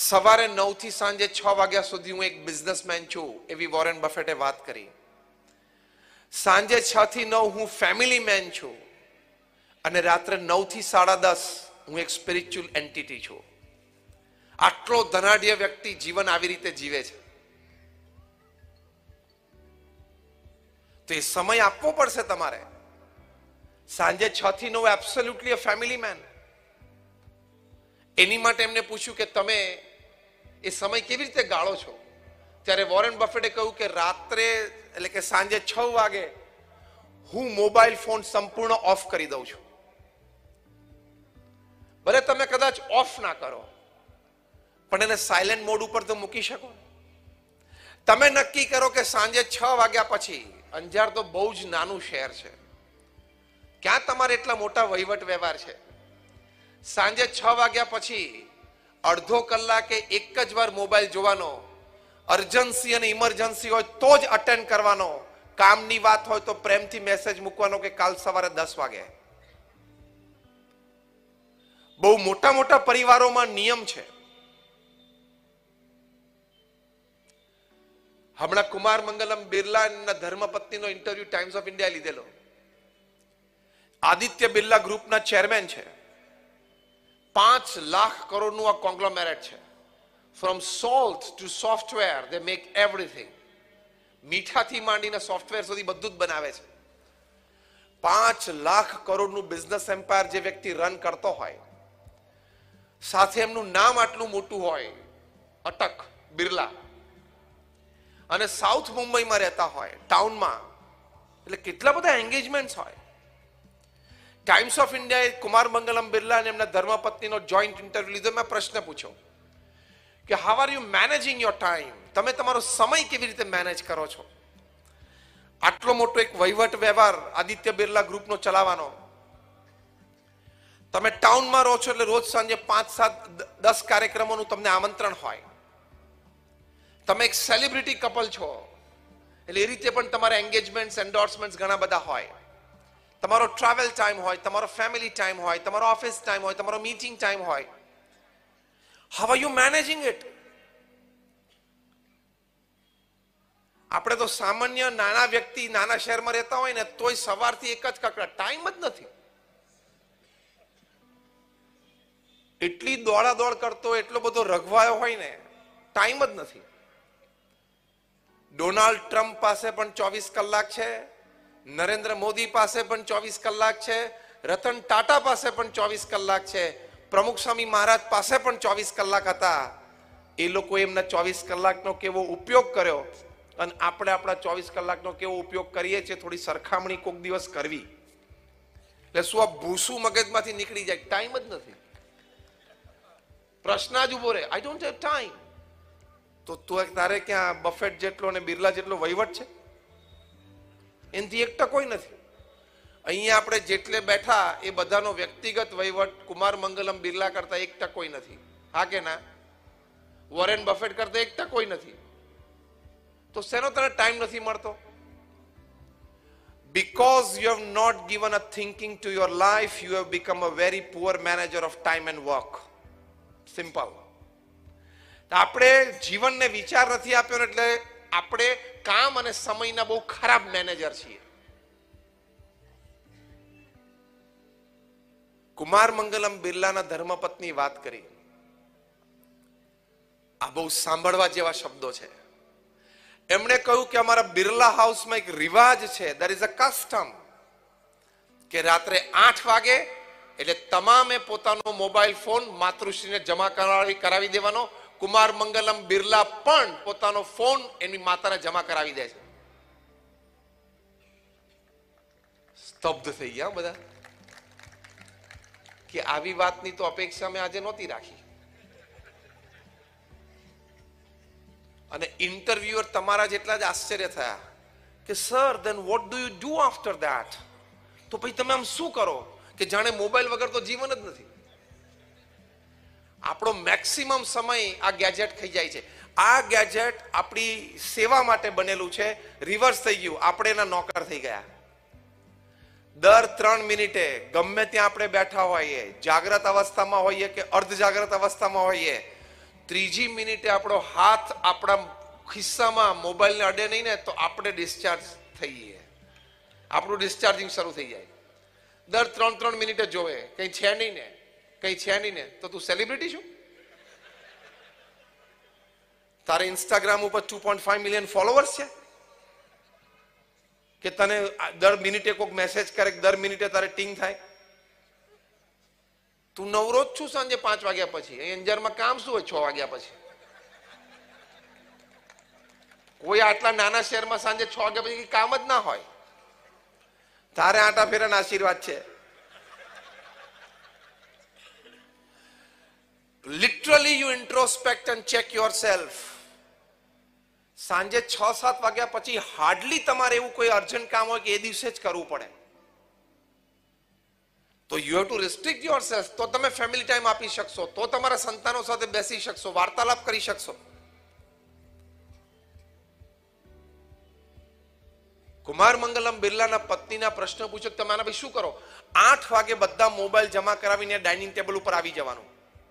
સવારે 9 થી સાંજે 6 વાગ્યા સુધી હું એક બિઝનેસમેન છું એવી વોરેન બફેટે વાત કરી. સાંજે 6 થી 9 હું ફેમિલી મેન છું અને રાત્રે 9 થી 10:30 હું એક સ્પિરિચ્યુઅલ એન્ટિટી છું. આટલો ધનાઢ્ય વ્યક્તિ જીવન આવી રીતે જીવે છે. તો એ સમય આપવો પડશે તમારે. સાંજે 6 થી 9 એબ્સોલ્યુટલી અ ફેમિલી મેન. એની માટે એમને પૂછ્યું કે તમે એ સમય કેવી રીતે ગાળો છો? ત્યારે વોરેન બફેટે કહ્યું કે રાત્રે એટલે કે સાંજે 6 વાગે હું મોબાઈલ ફોન સંપૂર્ણ ઓફ કરી દઉં છું. ભલે તમે કદાચ ઓફ ના કરો પણ એને સાયલેન્ટ મોડ ઉપર તો મૂકી શકો. તમે નક્કી કરો કે સાંજે 6 વાગ્યા પછી, અંજાર તો બહુ જ નાનું શહેર છે, ક્યાં તમારે એટલા મોટા વહીવટ વ્યવહાર છે, સાંજે 6 વાગ્યા પછી અડધો કલાકે એક જ વાર મોબાઈલ જોવાનો, અર્જન્સી અને ઇમરજન્સી હોય તો જ અટેન્ડ કરવાનો, કામની વાત હોય તો પ્રેમથી મેસેજ મૂકવાનો કે કાલ સવારે 10 વાગે. બહુ મોટા મોટા પરિવારોમાં નિયમ છે. હમણાં કુમાર મંગલમ બિરલાના ધર્મપત્નીનો ઇન્ટરવ્યુ ટાઈમ્સ ઓફ ઇન્ડિયા લીધેલો. આદિત્ય બિરલા ગ્રુપના ચેરમેન છે. 5 લાખ કરોડનું આ કોંગ્લોમેરેટ છે. From salt to software they make everything. મીઠાથી માંડીને સોફ્ટવેર સુધી બધું જ બનાવે છે. 5 લાખ કરોડનું બિઝનેસ એમ્પાયર જે વ્યક્તિ રન કરતો હોય, સાથે એમનું નામ આટલું મોટું હોય, અટક બિરલા, અને સાઉથ મુંબઈમાં રહેતા હોય, ટાઉનમાં, એટલે કેટલા બધા એન્ગેજમેન્ટ્સ હોય. ટાઈમ્સ ઓફ ઇન્ડિયાએ કુમાર મંગલમ બિરલા અને એમના ધર્મપત્નીનો જોઈન્ટ ઇન્ટરવ્યુ લીધો. મેં પ્રશ્ન પૂછ્યો કે how are you managing your time? તમે તમારો સમય કેવી રીતે મેનેજ કરો છો? આટલો મોટો એક વહીવટ વ્યવહાર આદિત્ય બિરલા ગ્રુપનો ચલાવવાનો. તમે ટાઉનમાં રહો છો એટલે રોજ સાંજે 5, 7, 10 કાર્યક્રમોનું તમને આમંત્રણ હોય. તમે એક સેલિબ્રિટી કપલ છો એટલે એ રીતે પણ તમારા એન્ગેજમેન્ટ્સ, એન્ડોર્સમેન્ટ્સ ઘણા બધા હોય. તમારો ટ્રાવેલ ટાઈમ હોય, તમારો ફેમિલી ટાઈમ હોય, તમારો ઓફિસ ટાઈમ હોય, તમારો મીટિંગ ટાઈમ હોય. How are you managing it? આપણે તો સામાન્ય નાના વ્યક્તિ નાના શહેરમાં રહેતા હોય ને તોય સવારથી એક જ કકડાટ, ટાઈમ જ નથી. એટલી દોડાદોડ કરતો, એટલો બધો રઘવાયો હોય ને, ટાઈમ જ નથી. ડોનાલ્ડ ટ્રમ્પ પાસે પણ 24 કલાક છે, નરેન્દ્ર મોદી પાસે પણ 24 કલાક છે, રતન ટાટા પાસે પણ 24 કલાક છે, પ્રમુખ સ્વામી મહારાજ પાસે પણ 24 કલાક હતા. એ લોકો એમના 24 કલાકનો કેવો ઉપયોગ કર્યો અને આપણે આપણા 24 કલાકનો કેવો ઉપયોગ કરીએ છીએ, થોડી સરખામણી કોઈક દિવસ કરવી. એટલે શું આ ભૂસું મગજમાંથી નીકળી જાય? ટાઈમ જ નથી. પ્રશ્ન જ ઉભો રહે, આઈ ડોન્ટ હેવ ટાઈમ. તો તારે ક્યાં બફેટ જેટલો અને બિરલા જેટલો વહીવટ છે? એનાથી 1% નથી. અહીંયા આપણે જેટલે બેઠા એ બધાનો વ્યક્તિગત વહીવટ કુમાર મંગલમ બિરલા કરતા 1% નથી. હા કે ના? વોરેન બફેટ કરતા 1% નથી. તો શેનો તને ટાઈમ નથી મળતો? Because you have not given a thinking to your life, you have become a very poor manager of time and work. Simple. આપણે જીવનને વિચાર નથી આપ્યો એટલે આપણે કામ અને સમયના બહુ ખરાબ મેનેજર છીએ. કુમાર મંગલમ બિરલાના ધર્મપત્ની વાત કરી. આ બહુ સાંભળવા જેવા શબ્દો છે. એમણે કહ્યું કે અમારા બિરલા હાઉસમાં એક રિવાજ છે, there is a custom, કે રાત્રે 8 વાગે એટલે તમામે પોતાનો મોબાઈલ ફોન માતૃશ્રીને જમા કરાવી દેવાનો. કુમાર મંગલમ બિરલા પણ પોતાનો ફોન એની માતાને જમા કરાવી દે છે. સ્તબ્ધ થઈ ગયા બધા કે આવી વાતની તો અપેક્ષા મેં આજે નહોતી રાખી. અને ઇન્ટરવ્યુઅર તમારા જેટલા જ આશ્ચર્ય થયા કે sir then what do you do after that? તો પછી તમે આમ શું કરો કે જાણે મોબાઈલ વગર તો જીવન જ નથી. આપણો મેક્સિમમ સમય આ ગેજેટ ખાઈ જાય છે. આ ગેજેટ આપણી સેવા માટે બનેલું છે. રિવર્સ થઈ ગયું, આપણે એના નોકર થઈ ગયા. દર 3 મિનિટે ગમે ત્યાં આપણે બેઠા હોઈએ, જાગ્રત અવસ્થામાં હોઈએ કે અર્ધ જાગ્રત અવસ્થામાં હોઈએ, ત્રીજી મિનિટે આપણો હાથ આપણા ખિસ્સામાં મોબાઈલને અડે નહીં ને તો આપણે ડિસ્ચાર્જ થઈએ, આપણું ડિસ્ચાર્જિંગ શરૂ થઈ જાય. દર 3-3 મિનિટે જોવે કંઈ છે નહીં ને, કંઈ છે નહીં ને, તો તું સેલિબ્રિટી છું? તારે ઇન્સ્ટાગ્રામ ઉપર 2.5 મિલિયન ફોલોવર્સ છે કે તને દર મિનિટે કોઈક મેસેજ કરે, દર મિનિટે તારે ટીંગ થાય? તું નવરો જ છું સાંજે 5 વાગ્યા પછી? અહીં અંજારમાં કામ શું હોય 6 વાગ્યા પછી? કોઈ આટલા નાના શહેરમાં સાંજે 6 વાગ્યા પછી કામ જ ના હોય. તારે આટા ફેરાના આશીર્વાદ છે. Literally you introspect and check yourself. સાંજે 6-7 વાગ્યા પછી હાર્ડલી તમારે એવું કોઈ અર્જન્ટ કામ હોય કે એ દિવસે જ કરવું પડે, તો you have to restrict yourself. તો તમે ફેમિલી ટાઈમ આપી શકશો, તો તમારા સંતાનો સાથે બેસી શકશો, વાર્તાલાપ કરી શકશો. કુમાર મંગલમ બિરલાના પત્નીના પ્રશ્ન પૂછ્યો, તમે આના પછી શું કરો? 8 વાગે બધા મોબાઈલ જમા કરાવીને ડાઇનિંગ ટેબલ ઉપર આવી જવાનું.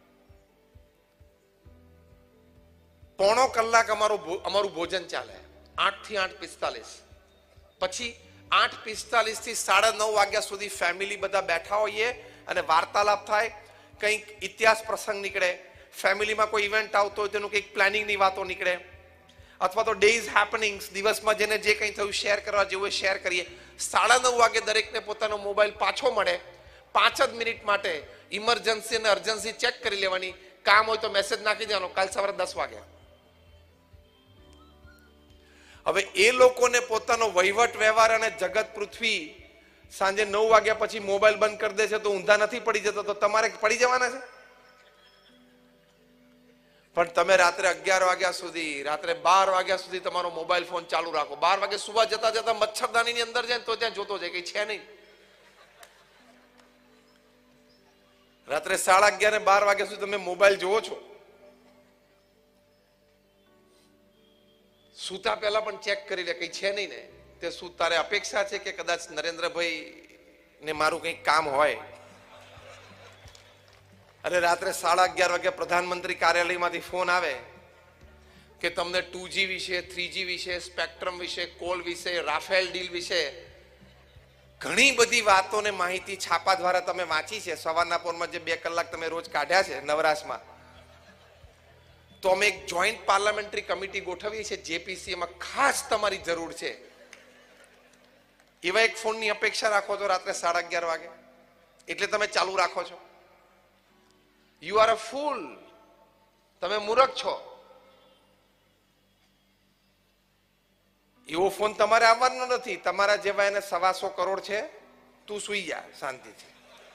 પોણો કલાક અમારું ભોજન ચાલે, 8 થી 8:45. પછી 8:45 થી 9:30 વાગ્યા સુધી ફેમિલી બધા બેઠા હોઈએ અને વાર્તાલાપ થાય. કંઈક ઇતિહાસ પ્રસંગ નીકળે, ફેમિલીમાં કોઈ ઇવેન્ટ આવતો હોય તેનું કંઈક પ્લાનિંગની વાતો નીકળે, અથવા તો ડેઝ હેપનિંગ્સ, દિવસમાં જેને જે કંઈ થયું શેર કરવા જેવું શેર કરીએ. 9:30 વાગે દરેકને પોતાનો મોબાઈલ પાછો મળે. 5 જ મિનિટ માટે ઇમરજન્સી અને અર્જન્સી ચેક કરી લેવાની. કામ હોય તો મેસેજ નાખી દેવાનો, કાલ સવારે 10 વાગે. હવે એ લોકોને પોતાનો વહીવટ વ્યવહાર અને જગત પૃથ્વી સાંજે 9 વાગ્યા પછી મોબાઈલ બંધ કરી દે છે તો ઊંધા નથી પડી જતો, તો તમારે પડી જવાના છે. પણ તમે રાત્રે 11 વાગ્યા સુધી, રાત્રે 12 વાગ્યા સુધી તમારો મોબાઈલ ફોન ચાલુ રાખો. 12 વાગે સુવા જતા જતા મચ્છરદાનીની અંદર જાય તો ત્યાં જોતો જાય, કઈ છે નહીં. રાત્રે 11:30 ને 12 વાગ્યા સુધી તમે મોબાઈલ જોવો છો. સૂતા પહેલા પણ ચેક કરી લે કઈ છે નહીં ને. તે શું તારે અપેક્ષા છે કે કદાચ નરેન્દ્રભાઈ ને મારું કંઈક કામ હોય? અને રાત્રે 11:30 વાગે પ્રધાનમંત્રી કાર્યાલયમાંથી ફોન આવે કે તમને 2G વિશે, 3G વિશે, સ્પેક્ટ્રમ વિશે, કોલ વિશે, રાફેલ ડીલ વિશે ઘણી બધી વાતો ને માહિતી છાપા દ્વારા તમે વાંચી છે. સવારના પોરમાં જે 2 કલાક તમે રોજ કાઢ્યા છે નવરાશમાં, તો અમે એક જોઈન્ટ પાર્લામેન્ટરી કમિટી ગોઠવીએ છીએ JPC. એમાં ખાસ તમારી જરૂર છે. એવા એક ફોનની અપેક્ષા રાખો છો રાત્રે 11:30 વાગે, એટલે તમે ચાલુ રાખો છો. You are a fool. તમે મૂર્ખ છો. એવો ફોન તમારે આવવાનો નથી. તમારા જેવા એને 125 કરોડ છે. તું સુઈ જા શાંતિથી.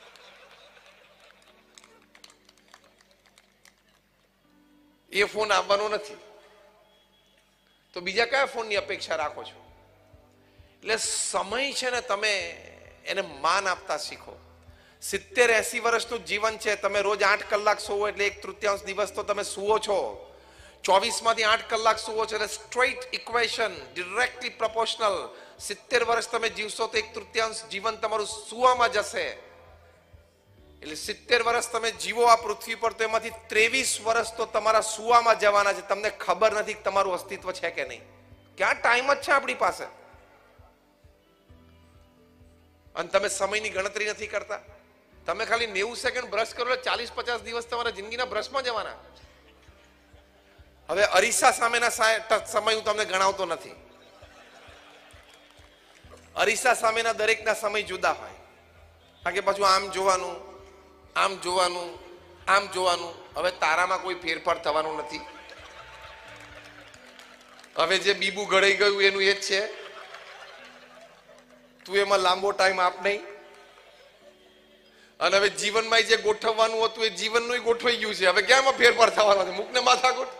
એ ફોન આવવાનો નથી. તો બીજા કયા ફોનની અપેક્ષા રાખો છો? એટલે સમય છે ને, તમે એને માન આપતા શીખો. 70-80 વર્ષનું જીવન છે. તમે રોજ 8 કલાક સુવો એટલે 1/3 દિવસ તો તમે સુવો છો. 24 માંથી 8 કલાક સુવો છો એટલે સ્ટ્રેટ ઇક્વેશન, ડિરેક્ટલી પ્રોપોર્શનલ. 70 વર્ષ તમે જીવશો તો 1/3 જીવન તમારું સુવામાં જશે. એટલે 70 વર્ષ તમે જીવો આ પૃથ્વી પર, તો એમાંથી 23 વર્ષ તો તમારા સુવામાં જવાના છે. તમને ખબર નથી કે તમારું અસ્તિત્વ છે કે નહીં. ક્યાં ટાઈમ જ છે આપણી પાસે, અને તમે સમયની ગણતરી નથી કરતા. તમે ખાલી 90 સેકન્ડ બ્રશ કરો એટલે 40-50 દિવસ તમારા જિંદગીના બ્રશમાં જવાના. હવે અરીસા સામેના સમય હું તમને ગણાવતો નથી. અરીસા સામેના દરેકના સમય જુદા હોય. કારણ કે પાછું આમ જોવાનું, આમ જોવાનું, આમ જોવાનું. હવે તારામાં કોઈ ફેરફાર થવાનું નથી. હવે જે બીબું ઘડાઈ ગયું એનું એ જ છે. તું એમાં લાંબો ટાઈમ આપ નહીં. અને હવે જીવનમાં જે ગોઠવવાનું હતું એ જીવનનું ગોઠવાઈ ગયું છે. હવે ક્યાંમાં ફેરફાર થવાનો છે? મુકને માથાકૂટ.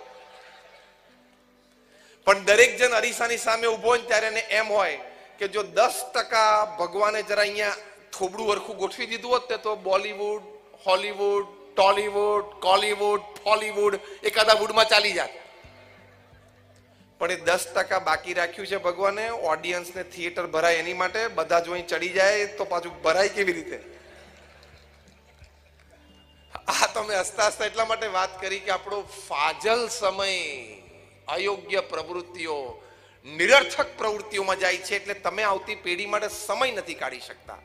પણ દરેક જણ અરીસાની સામે ઉભો હોય ત્યારે એને એમ હોય કે જો 10% ભગવાને જરા અહીંયા થોબડું હરખું ગોઠવી દીધું હોત તો Bollywood, Hollywood, Tollywood, Kollywood, Follywood એકાદા વુડમાં ચાલી જાય. પણ એ 10% બાકી રાખ્યું છે ભગવાને, ઓડિયન્સને થિયેટર ભરાય એની માટે. બધા જો અહીં ચડી જાય તો પાછું ભરાય કેવી રીતે? આ તમે હસતા હસતા એટલા માટે વાત કરી કે આપણો ફાજલ સમય અયોગ્ય પ્રવૃત્તિઓ, નિરર્થક પ્રવૃત્તિઓમાં જાય છે, એટલે તમે આવતી પેઢી માટે સમય નથી કાઢી શકતા.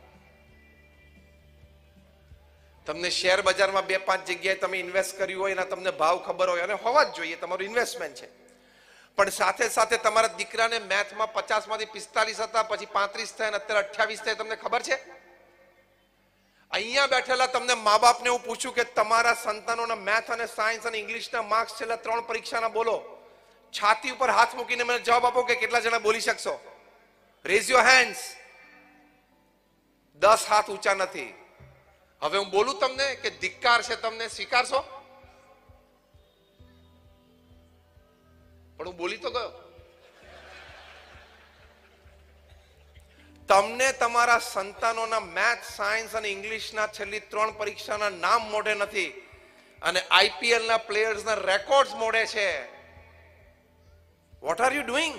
તમને શેર બજારમાં 2-5 જગ્યાએ તમે ઇન્વેસ્ટ કર્યું હોય, એના તમને ભાવ ખબર હોય, અને હોવા જ જોઈએ, તમારું ઇન્વેસ્ટમેન્ટ છે. પણ સાથે સાથે તમારા દીકરાને મેથમાં 50 માંથી 45 હતા, પછી 35 થયા, અને અત્યારે 28 થયા, તમને ખબર છે? અહીંયા બેઠેલા તમને મા બાપને હું પૂછું કે તમારા સંતાનોના મેથ અને સાયન્સ અને ઇંગ્લિશના માર્ક્સ છેલ્લા 3 પરીક્ષાના બોલો. છાતી ઉપર હાથ મૂકીને મને જવાબ આપો કે કેટલા જણા બોલી શકશો? Rays your hands. 10 હાથ ઊંચા નથી. હવે હું બોલું તમને કે ધિક્કાર છે, તમને સ્વીકારશો? પણ હું બોલી તો ગયો. તમને તમારા સંતાનોના મેથ, સાયન્સ અને ઇંગ્લિશના છેલ્લી 3 પરીક્ષાના નામ મોઢે નથી, અને આઈપીએલના પ્લેયર્સના રેકોર્ડ્સ મોઢે છે. What are you doing?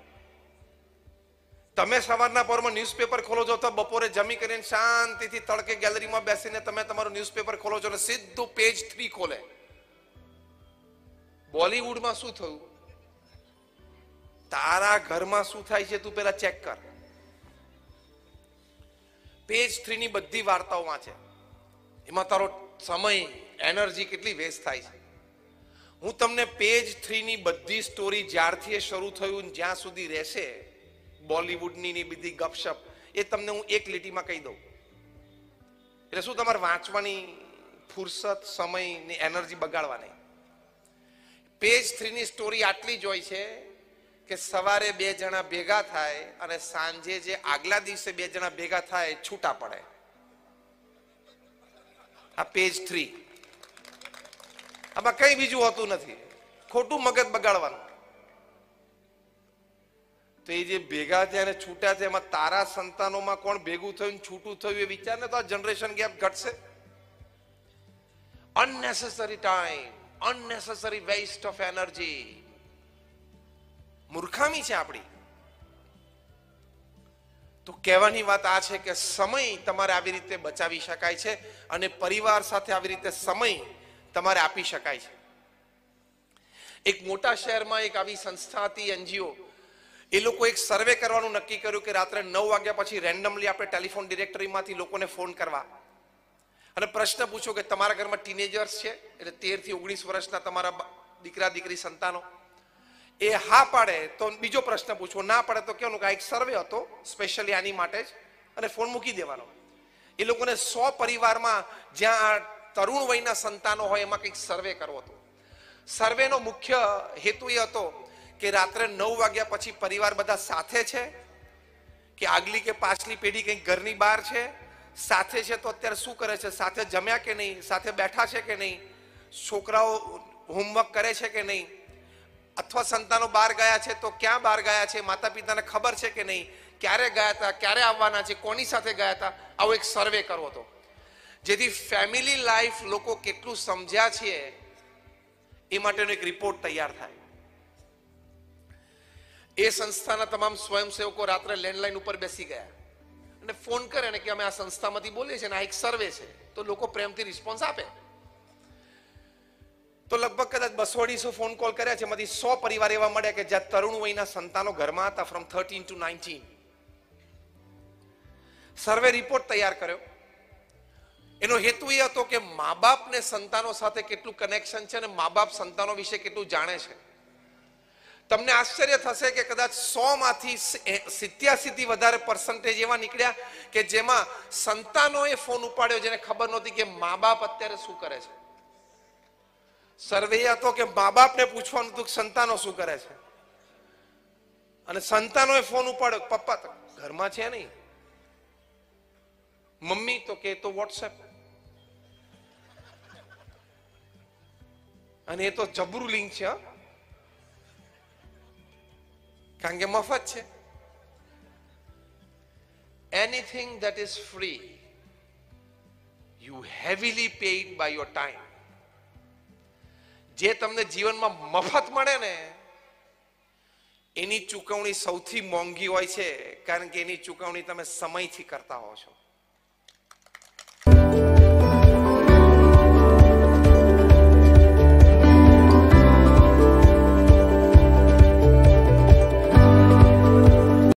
તમે સવારના પરમાં ન્યૂઝપેપર ખોલો છો તો બપોરે જમી કરીને શાંતિથી તડકે ગેલેરીમાં બેસીને તમે તમારું ન્યૂઝપેપર ખોલો છો અને સીધું પેજ 3 ખોલે. બોલીવુડમાં શું થયું? તારા ઘરમાં શું થાય છે તું પેલા ચેક કર. પેજ 3 ની બધી વાર્તાઓ વાંચે, એમાં તારો સમય, એનર્જી કેટલી વેસ્ટ થાય છે. હું તમને પેજ 3 ની બધી સ્ટોરી જ્યારથી એ શરૂ થયું જ્યાં સુધી રહેશે, બોલીવુડની બધી ગપશપ, એ તમને હું એક લીટીમાં કહી દઉં. એટલે શું તમારે વાંચવાની ફુરસત, સમય ને એનર્જી બગાડવાની? પેજ 3 ની સ્ટોરી આટલી જ હોય છે કે સવારે 2 જણા ભેગા થાય અને સાંજે જે આગલા દિવસે 2 જણા ભેગા થાય છૂટા પડે. આ પેજ 3. આમાં કઈ બીજું હોતું નથી, ખોટું મગજ બગાડવાનું. તો એ જે ભેગા થયા અને છૂટા થયા, એમાં તારા સંતાનોમાં કોણ ભેગું થયું, છૂટું થયું, એ વિચાર ને તો આ જનરેશન ગેપ ઘટશે. Unnecessary time, unnecessary waste of energy, મૂર્ખામી છે આપણી. તો કહેવાની વાત આ છે કે સમય તમારે આવી રીતે બચાવી શકાય છે, અને પરિવાર સાથે આવી રીતે સમય તમારે આપી શકાય છે. એક મોટા શહેરમાં એક આવી સંસ્થા હતી, એનજીઓ. એ લોકો એક સર્વે કરવાનું નક્કી કર્યું કે રાત્રે 9 વાગ્યા પછી રેન્ડમલી આપણે ટેલિફોન ડિરેક્ટરીમાંથી લોકોને ફોન કરવા અને પ્રશ્ન પૂછો કે તમારા ઘરમાં ટીનેજર્સ છે, એટલે 13 થી 19 વર્ષના તમારા દીકરા દીકરી સંતાનો. એ હા પાડે તો બીજો પ્રશ્ન પૂછવો, ના પાડે તો કેવું કે એક સર્વે હતો સ્પેશિયલી આની માટે જ, અને ફોન મૂકી દેવાનો. એ લોકોને 100 પરિવારમાં જ્યાં તરુણ વયના સંતાનો હોય એમાં કંઈક સર્વે કરવો હતો. સર્વેનો મુખ્ય હેતુ એ હતો કે રાત્રે 9 વાગ્યા પછી પરિવાર બધા સાથે છે કે આગલી કે પાછલી પેઢી કંઈક ઘરની બહાર છે, સાથે છે તો અત્યારે શું કરે છે, સાથે જમ્યા કે નહીં, સાથે બેઠા છે કે નહીં, છોકરાઓ હોમવર્ક કરે છે કે નહીં, અથવા સંતાનો બહાર ગયા છે તો ક્યાં બહાર ગયા છે, માતા પિતાને ખબર છે કે નહીં, ક્યારે ગયા હતા, ક્યારે આવવાના છે, કોની સાથે ગયા હતા. આવો એક સર્વે કરવો હતો, જેથી ફેમિલી લાઈફ લોકો કેટલું સમજ્યા છીએ એ માટેનો એક રિપોર્ટ તૈયાર થાય. એ સંસ્થાના તમામ સ્વયંસેવકો રાત્રે લેન્ડલાઈન ઉપર બેસી ગયા અને ફોન કરે ને કે અમે આ સંસ્થામાંથી બોલીએ છીએ ને આ એક સર્વે છે, તો લોકો પ્રેમથી રિસ્પોન્સ આપે. તો લગભગ કદાચ 200-250 ફોન કોલ કર્યા છે, એમાંથી 100 પરિવાર એવા મળ્યા કે જ્યાં તરુણ વયના સંતાનો ઘરમાં હતા, ફ્રોમ 13 to 19. સર્વે રિપોર્ટ તૈયાર કર્યો. એનો હેતુ એ હતો કે મા બાપને સંતાનો સાથે કેટલું કનેક્શન છે અને મા બાપ સંતાનો વિશે કેટલું જાણે છે. તમને આશ્ચર્ય થશે કે કદાચ 100 માંથી 87 થી વધારે પર્સન્ટેજ એવા નીકળ્યા કે જેમાં સંતાનોએ ફોન ઉપાડ્યો જેને ખબર નહોતી કે મા બાપ અત્યારે શું કરે છે. સર્વે હતો કે મા બાપને પૂછવાનું હતું કે સંતાનો શું કરે છે, અને સંતાનોએ ફોન ઉપાડ્યો, પપ્પા તો ઘરમાં છે નહીં, મમ્મી તો કે તો વોટ્સએપ. અને એ તો જબરું લિંક છે, કારણ કે મફત છે. Anything that is free you heavily paid by your time. જે તમને જીવનમાં મફત મળે ને એની ચૂકવણી સૌથી મોંઘી હોય છે, કારણ કે એની ચૂકવણી તમે સમયથી કરતા હો છો.